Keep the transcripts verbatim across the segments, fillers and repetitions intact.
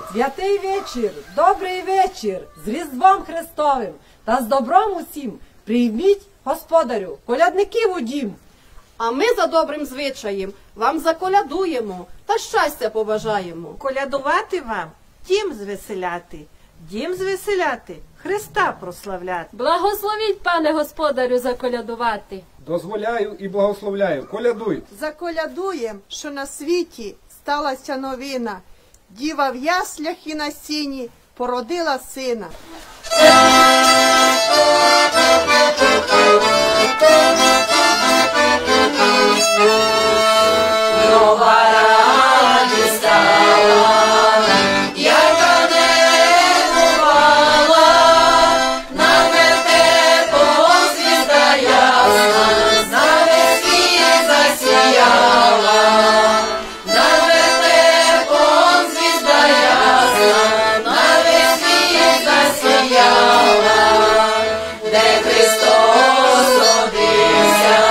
Святий вечір, добрий вечір, з Різдвом Христовим та з добром усім прийміть, господарю, колядників у дім. А ми за добрим звичаєм вам заколядуємо та щастя побажаємо. Колядувати вам, дім звеселяти, дім звеселяти, Христа прославляти. Благословіть, пане господарю, заколядувати. Дозволяю і благословляю, колядуй. Заколядуєм, що на світі сталася новина. Діва в яслях і на сіні породила сина. Нова радість стала, яка не бувала, на вертепом звізда ясна, на весь світ засіяла, на вертепом звізда ясна, на весь світ засіяла, де Христос родився.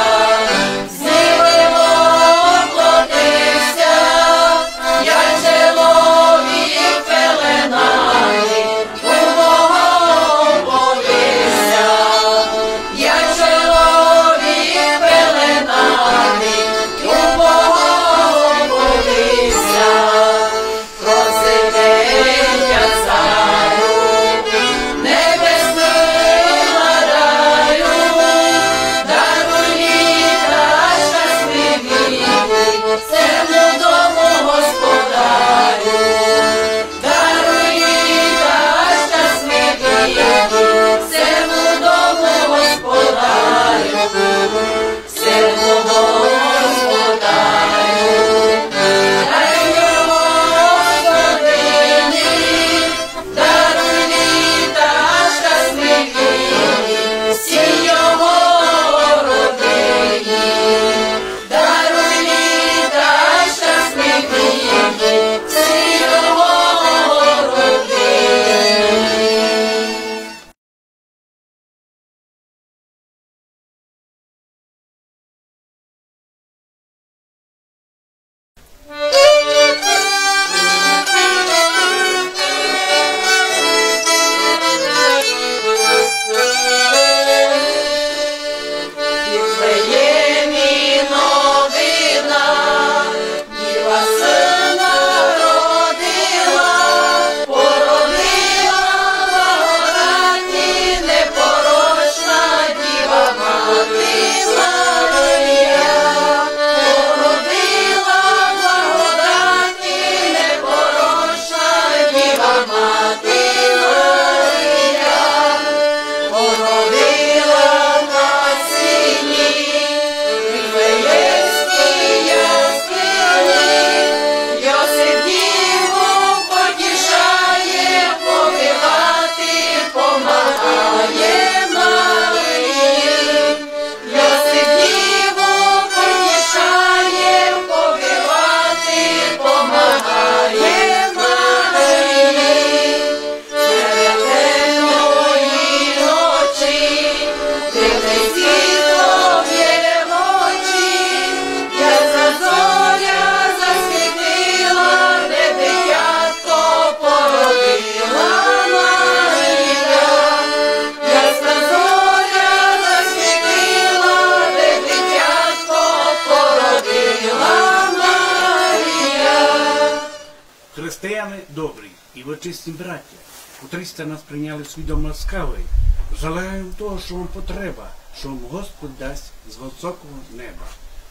Християни добрі і вочисті браття, котрі сте нас прийняли в свій дом ласкавий, жалеємо того, що вам потреба, що вам Господь дасть з високого неба.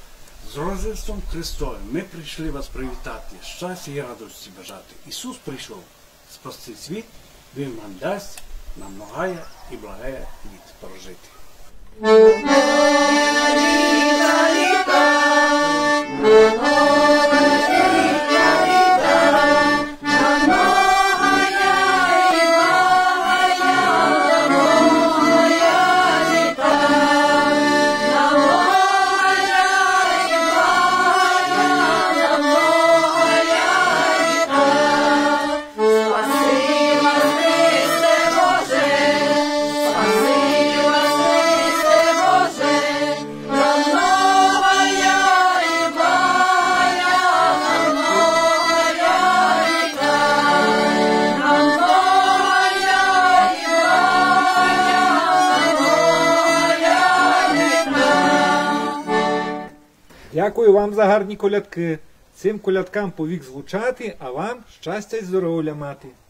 З Рождеством Христовим ми прийшли вас привітати, щастя і радості бажати. Ісус прийшов спасти світ, Він вам дасть нам многая і благая літ прожити. Спаси вас, Христе Боже, Дякую вам за гарні колядки. Цим колядкам повік звучати, а вам щастя й здоров'я мати.